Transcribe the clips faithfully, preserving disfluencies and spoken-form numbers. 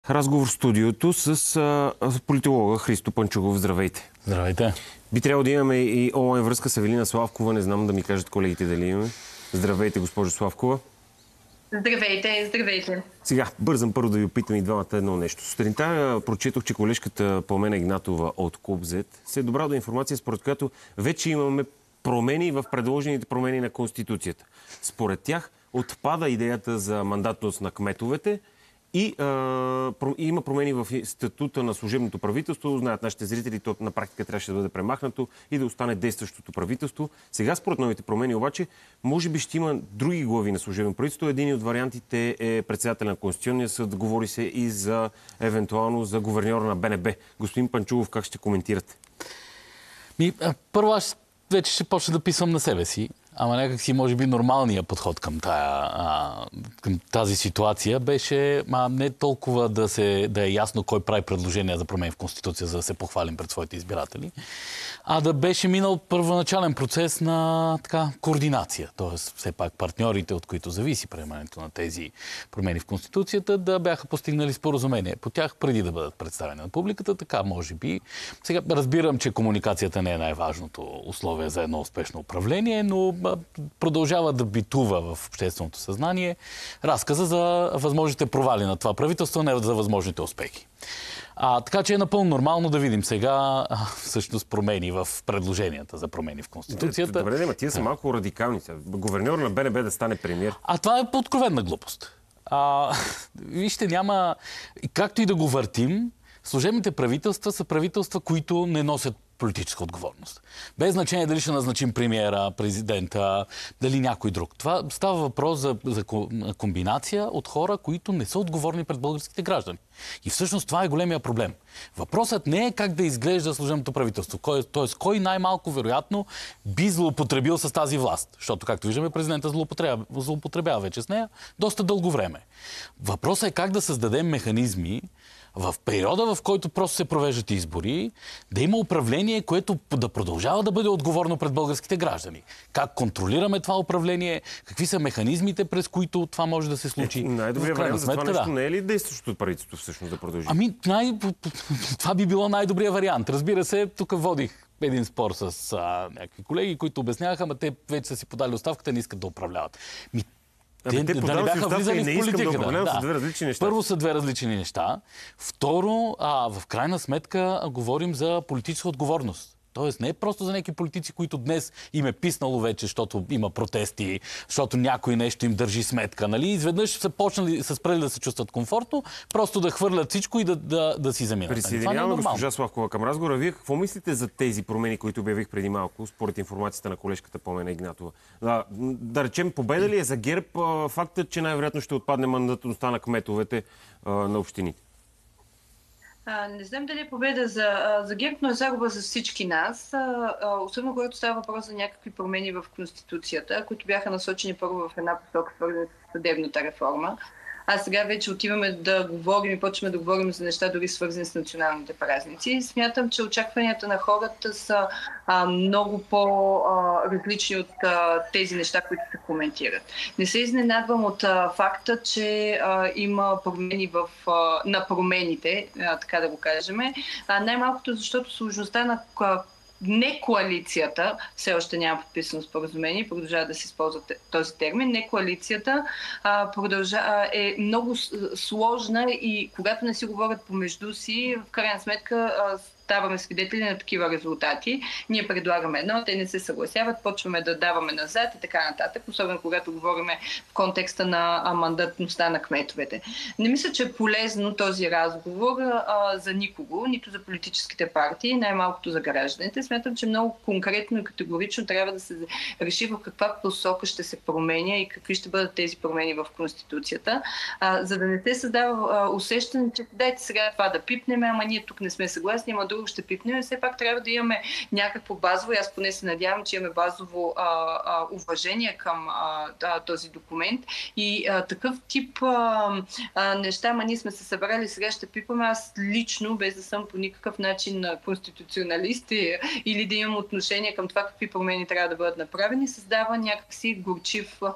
Разговор в студиото с а, политолога Христо Панчугов. Здравейте. Здравейте. Би трябвало да имаме и онлайн връзка с Евелина Славкова. Не знам да ми кажат колегите дали имаме. Здравейте, госпожо Славкова. Здравейте, здравейте. Сега, бързам първо да ви опитам и двамата едно нещо. Сутринта прочетох, че колежката Пламена Игнатова от Клуб Зет се е добра до информация, според която вече имаме промени в предложените промени на Конституцията. Според тях отпада идеята за мандатност на кметовете и а, про, има промени в статута на служебното правителство. Знаят нашите зрители, то на практика трябваше да бъде премахнато и да остане действащото правителство. Сега, според новите промени, обаче, може би ще има други глави на служебно правителство. Един от вариантите е председател на Конституционния съд. Говори се и за, евентуално, за гуверньора на Б Н Б. Господин Панчугов, как ще коментирате? Ми, първо аз вече ще почна да писвам на себе си. Ама някак си, може би, нормалният подход към, тая, а, към тази ситуация беше а, не толкова да, се, да е ясно кой прави предложения за промени в Конституция, за да се похвалим пред своите избиратели, а да беше минал първоначален процес на така, координация. Тоест, все пак партньорите, от които зависи приемането на тези промени в Конституцията, да бяха постигнали споразумение по тях преди да бъдат представени на публиката. Така, може би. Сега разбирам, че комуникацията не е най-важното условие за едно успешно управление, но продължава да битува в общественото съзнание разказа за възможните провали на това правителство, не за възможните успехи. А, така че е напълно нормално да видим сега а, всъщност промени в предложенията за промени в Конституцията. Добре, но тия са малко радикални. Гуверньор на Б Н Б да стане премиер. А това е откровенна глупост. А, вижте, няма... Както и да го въртим, служебните правителства са правителства, които не носят политическа отговорност. Без значение дали ще назначим премиера, президента, дали някой друг. Това става въпрос за, за комбинация от хора, които не са отговорни пред българските граждани. И всъщност това е големия проблем. Въпросът не е как да изглежда служебното правителство. Кой, т.е. кой най-малко вероятно би злоупотребил с тази власт. Защото, както виждаме, президента злоупотребява, злоупотребява вече с нея доста дълго време. Въпросът е как да създадем механизми в периода, в който просто се провеждат избори, да има управление, което да продължава да бъде отговорно пред българските граждани. Как контролираме това управление, какви са механизмите, през които това може да се случи. Е, най-добрият вариант за това нещо да. не е ли действащото правителство всъщност да продължи? Ами, най... това би било най-добрият вариант. Разбира се, тук водих един спор с а, някакви колеги, които обясняваха, ама те вече са си подали оставката, не искат да управляват. Ми, Те, те да не бяха влизали в политиката. Да, да. Да. Са две различни неща. Първо са две различни неща. Второ, а, в крайна сметка а, говорим за политическа отговорност. Тоест не е просто за някакви политици, които днес им е писнало вече, защото има протести, защото някой нещо им държи сметка. Нали? Изведнъж са почнали, са спрели да се чувстват комфортно, просто да хвърлят всичко и да, да, да си заминат. Присъединявам госпожа Славкова към разговора. Вие какво мислите за тези промени, които обявих преди малко, според информацията на колежката Пламена Игнатова? Да, да речем, победа ли е за ГЕРБ фактът, че най-вероятно ще отпадне мандатността на кметовете а, на общините? А, не знам дали е победа за, за ГЕРБ, но е загуба за всички нас. А, а, особено когато става въпрос за някакви промени в Конституцията, които бяха насочени първо в една посока, свързана с съдебната реформа. А сега вече отиваме да говорим и почваме да говорим за неща, дори свързани с националните празници. Смятам, че очакванията на хората са а, много по-различни от а, тези неща, които се коментират. Не се изненадвам от а, факта, че а, има промени в, а, на промените, а, така да го кажем. А, най-малкото, защото сложността на не коалицията, все още няма подписано споразумение, продължава да се използва този термин, не коалицията а, продължа, е много сложна и когато не си говорят помежду си, в крайна сметка а, ставаме свидетели на такива резултати. Ние предлагаме едно, те не се съгласяват, почваме да даваме назад и така нататък, особено когато говорим в контекста на мандатността на кметовете. Не мисля, че е полезно този разговор а, за никого, нито за политическите партии, най-малкото за гражданите. Смятам, че много конкретно и категорично трябва да се реши в каква посока ще се променя и какви ще бъдат тези промени в Конституцията, а, за да не се създава а, усещане, че дайте сега това да пипнем, ама ние тук не сме съгласни, ама друго ще пипнем. Все пак трябва да имаме някакво базово, аз поне се надявам, че имаме базово а, а, уважение към а, да, този документ и а, такъв тип а, а, неща, ама ние сме се събрали, сега ще пипаме. Аз лично, без да съм по никакъв начин конституционалист или да имам отношение към това какви промени трябва да бъдат направени, създава някакси горчив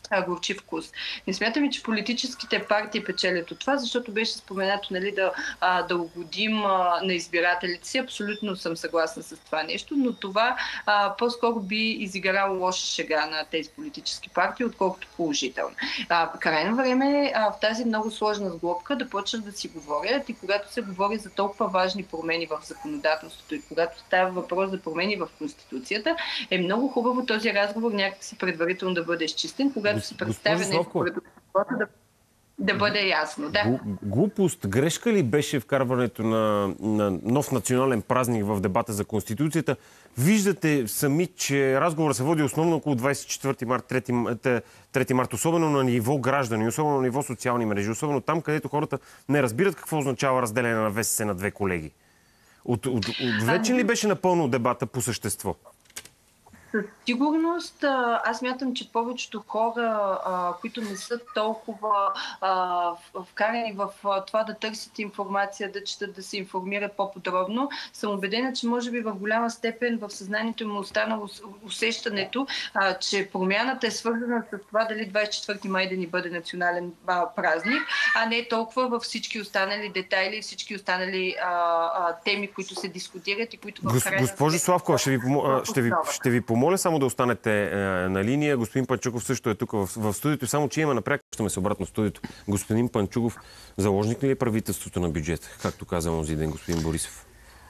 горчив вкус. Не смятаме, че политическите партии печелят от това, защото беше споменато, нали, да, а, да угодим а, на избирателите си. Абсолютно съм съгласна с това нещо, но това а, по-скоро би изиграло лоша шега на тези политически партии, отколкото положително. А, крайно време а, в тази много сложна сглобка да почнат да си говорят, и когато се говори за толкова важни промени в законодателството и когато става въпрос за промени в Конституцията, е много хубаво този разговор някакси предварително да бъде изчистен, когато се представя нещо пред обществото, да, да бъде ясно. Да. Глупост, грешка ли беше вкарването на, на нов национален празник в дебата за Конституцията? Виждате сами, че разговор се води основно около двадесет и четвърти март, трети март, особено на ниво граждани, особено на ниво социални мрежи, особено там, където хората не разбират какво означава разделяне на ВСС на две колегии. От, от, от вече ли беше напълно дебата по същество? Със сигурност, аз мятам, че повечето хора, които не са толкова вкарани в това да търсят информация, да четат, да се информират по-подробно, съм убедена, че може би в голяма степен в съзнанието им останало усещането, че промяната е свързана с това дали двадесет и четвърти май да ни бъде национален празник, а не толкова във всички останали детайли, всички останали теми, които се дискутират и които в крайна... Госпожо Славкова, ще ви, ще ви, ще ви помоля само да останете е, на линия. Господин Панчуков също е тук в, в студиото. Само, че има напряк, ще ме се обратно в студиото. Господин Панчуков, заложник ли е правителството на бюджета? Както каза онзи ден господин Борисов.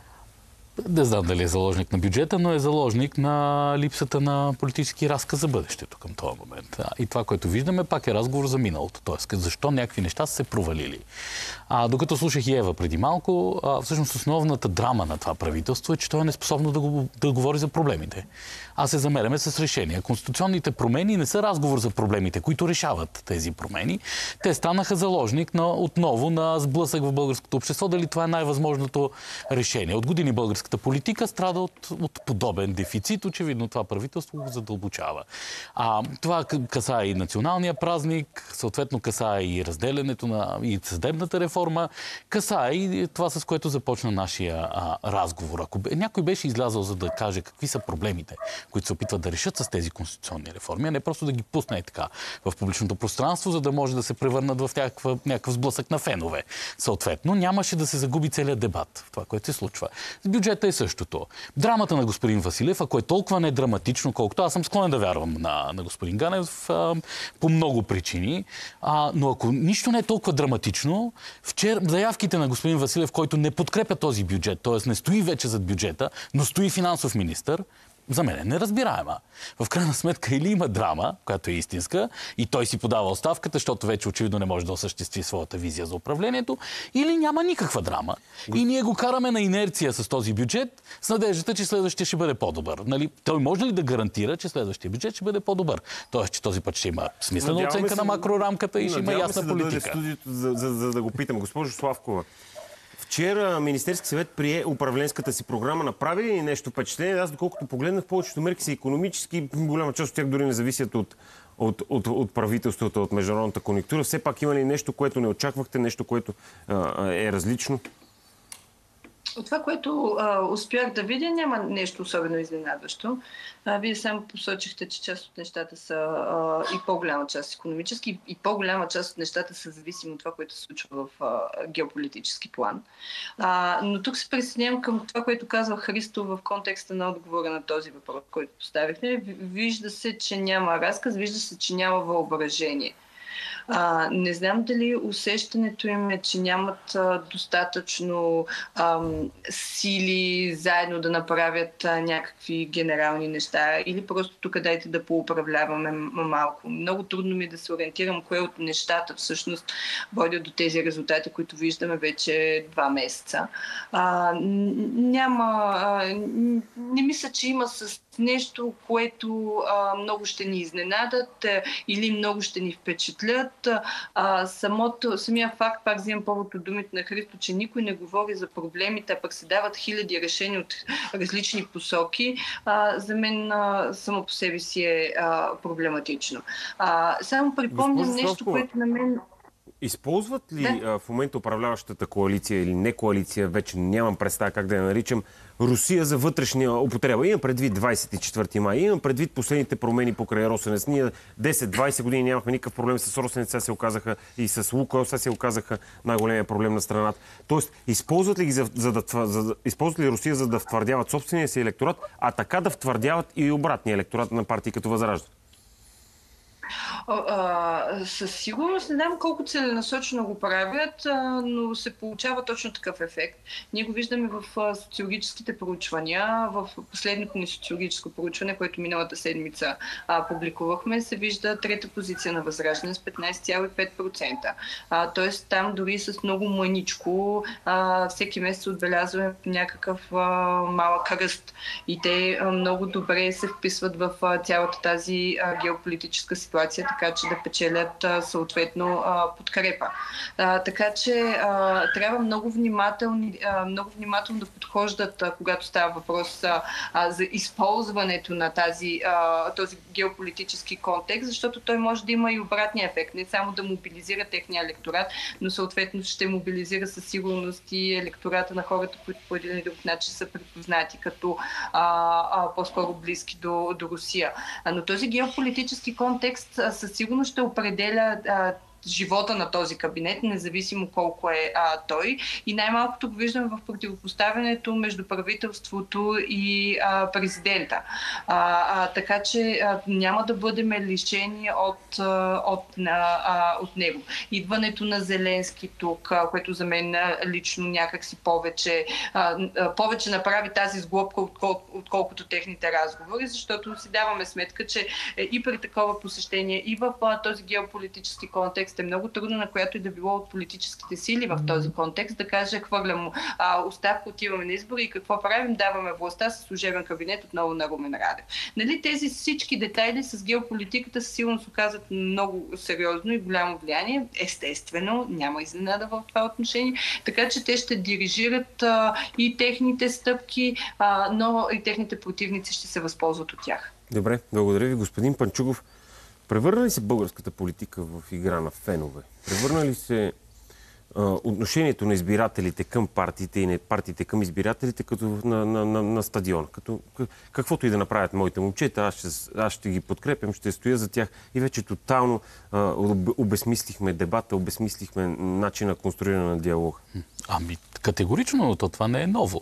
Не знам дали е заложник на бюджета, но е заложник на липсата на политически разказ за бъдещето към този момент. И това, което виждаме, пак е разговор за миналото. Тоест, защо някакви неща са се провалили. А, докато слушах и Ева преди малко, а, всъщност основната драма на това правителство е, че то е неспособно да, го, да говори за проблемите. А се замеряме с решения. Конституционните промени не са разговор за проблемите, които решават тези промени. Те станаха заложник на, отново на сблъсък в българското общество. Дали това е най-възможното решение? От години българската политика страда от, от подобен дефицит. Очевидно това правителство го задълбочава. А, това касае и националния празник, съответно касае и разделянето на и съдебната реформа, касае и това, с което започна нашия а, разговор. Ако някой беше излязъл за да каже какви са проблемите, които се опитват да решат с тези конституционни реформи, а не просто да ги пусне така в публичното пространство, за да може да се превърнат в някаква, някакъв сблъсък на фенове. Съответно, нямаше да се загуби целият дебат в това, което се случва. С бюджета е същото. Драмата на господин Василев, ако е толкова недраматично, колкото аз съм склонен да вярвам на, на господин Ганев а, по много причини, а, но ако нищо не е толкова драматично, вчера заявките на господин Василев, който не подкрепя този бюджет, т.е. не стои вече зад бюджета, но стои финансов министър, за мен е неразбираема. В крайна сметка или има драма, която е истинска, и той си подава оставката, защото вече очевидно не може да осъществи своята визия за управлението, или няма никаква драма. И ние го караме на инерция с този бюджет, с надеждата, че следващия ще бъде по-добър. Нали? Той може ли да гарантира, че следващия бюджет ще бъде по-добър? Тоест, че този път ще има смислена оценка се, на макрорамката и ще има ясна се политика. Да дойде в студиото, за, за, за да го питам. Госпожо Славкова, вчера Министерски съвет прие управленската си програма. Направи ли нещо впечатление? Аз, доколкото погледнах, повечето мерки са икономически, голяма част от тях дори не зависят от, от, от, от правителството, от международната конюнктура. Все пак има ли нещо, което не очаквахте, нещо, което а, е различно? От това, което а, успях да видя, няма нещо особено изненадващо. А, вие само посочихте, че част от нещата са а, и по-голяма част икономически, и по-голяма част от нещата са зависими от това, което се случва в а, геополитически план. А, но тук се присъединявам към това, което казва Христо в контекста на отговора на този въпрос, който поставихте. Вижда се, че няма разказ, вижда се, че няма въображение. А, не знам дали усещането им е, че нямат а, достатъчно ам, сили заедно да направят а, някакви генерални неща, или просто тук дайте да поуправляваме малко. Много трудно ми е да се ориентирам кое от нещата всъщност водят до тези резултати, които виждаме вече два месеца. А, няма... А, не мисля, че има с нещо, което а, много ще ни изненадат а, или много ще ни впечатлят. А, самото, самия факт, пак взимам повод от думите на Христо, че никой не говори за проблемите, а пък се дават хиляди решения от различни посоки, а, за мен а, само по себе си е а, проблематично. А, само припомням нещо, което на мен... Използват ли Да. а, в момента управляващата коалиция или не коалиция, вече нямам представа как да я наричам, Русия за вътрешния употреба? Имам предвид двадесет и четвърти май, имам предвид последните промени покрай Росенец. Ние десет-двадесет години нямахме никакъв проблем с Росенец, сега се оказаха и с Лукойл, сега се оказаха най-големия проблем на страната. Тоест, използват ли, ги за, за да, за, използват ли Русия за да втвърдяват собствения си електорат, а така да втвърдяват и обратния електорат на партии като Възраждане? А, със сигурност не знам колко целенасочено го правят, а, но се получава точно такъв ефект. Ние го виждаме в а, социологическите проучвания. В последното ни социологическо проучване, което миналата седмица а, публикувахме, се вижда трета позиция на Възраждане с петнадесет цяло и пет процента. А, тоест там дори с много мъничко а, всеки месец отбелязваме някакъв а, малък ръст. И те а, много добре се вписват в а, цялата тази а, геополитическа ситуация, така че да печелят а, съответно а, подкрепа. А, така че а, трябва много, внимателни, а, много внимателно да подхождат, а, когато става въпрос а, а, за използването на тази, а, този геополитически контекст, защото той може да има и обратния ефект. Не само да мобилизира техния електорат, но съответно ще мобилизира със сигурност и електората на хората, които по един или друг начин са припознати като а, а, по-скоро близки до, до Русия. А, но този геополитически контекст със сигурност ще определя а, живота на този кабинет, независимо колко е а, той. И най-малкото го виждаме в противопоставянето между правителството и а, президента. А, а, така че а, няма да бъдем лишени от, а, от, а, от него. Идването на Зеленски тук, а, което за мен лично някакси повече, а, повече направи тази сглобка, откол, отколкото техните разговори, защото си даваме сметка, че и при такова посещение, и в а, този геополитически контекст е много трудно на която и да било от политическите сили в този контекст да каже: хвърлям а, оставка, отиваме на избори и какво правим? Даваме властта със служебен кабинет отново на Румен Радев. Нали, тези всички детайли с геополитиката със сигурност оказват много сериозно и голямо влияние. Естествено, няма изненада в това отношение, така че те ще дирижират а, и техните стъпки, а, но и техните противници ще се възползват от тях. Добре, благодаря ви, господин Панчугов. Превърна ли се българската политика в игра на фенове? Превърна ли се а, отношението на избирателите към партиите и не партиите към избирателите като на, на, на, на стадион? Като, каквото и да направят моите момчета, аз ще, аз ще ги подкрепям, ще стоя за тях и вече тотално а, обезмислихме дебата, обезмислихме начина на конструиране на диалог. Ами, категорично, то това не е ново.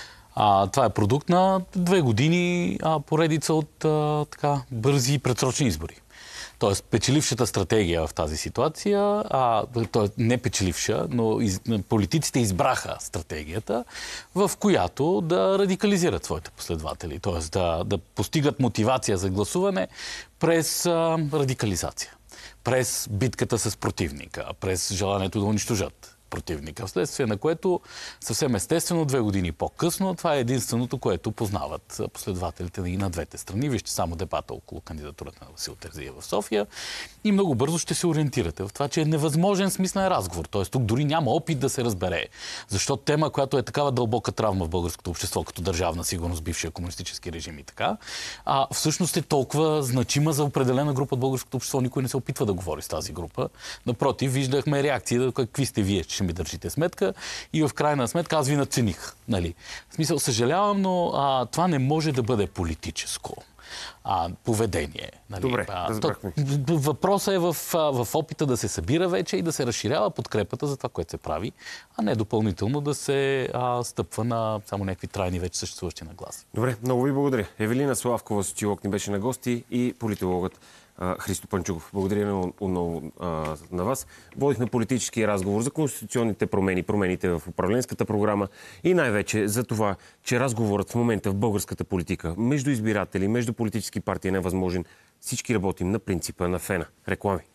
А, това е продукт на две години а, поредица от а, така, бързи предсрочни избори. Тоест, печелившата стратегия в тази ситуация, а, т.е. не печеливша, но из, политиците избраха стратегията, в която да радикализират своите последователи. Тоест, да, да постигат мотивация за гласуване през а, радикализация, през битката с противника, през желанието да унищожат противника. Вследствие на което съвсем естествено две години по-късно това е единственото, което познават последователите и на двете страни. Вижте само дебата около кандидатурата на Васил Терзиев в София и много бързо ще се ориентирате в това, че е невъзможен смислен разговор. Т.е. тук дори няма опит да се разбере. Защото тема, която е такава дълбока травма в българското общество, като държавна сигурност, бившия комунистически режим и така, а всъщност е толкова значима за определена група от българското общество. Никой не се опитва да говори с тази група. Напротив, виждахме реакции, какви сте вие, че ми държите сметка, и в крайна сметка аз ви надцених. Нали? В смисъл, съжалявам, но а, това не може да бъде политическо а, поведение. Нали? Добре, а, то, въпросът е в, в опита да се събира вече и да се разширява подкрепата за това, което се прави, а не допълнително да се а, стъпва на само някакви трайни вече съществуващи нагласи. Добре, много ви благодаря. Евелина Славкова, социолог, ни беше на гости, и политологът Христо Панчугов. Благодаря отново на вас. Водихме политически разговор за конституционните промени, промените в управленската програма и най-вече за това, че разговорът в момента в българската политика между избиратели, между политически партии е невъзможен. Всички работим на принципа на фена. Реклами.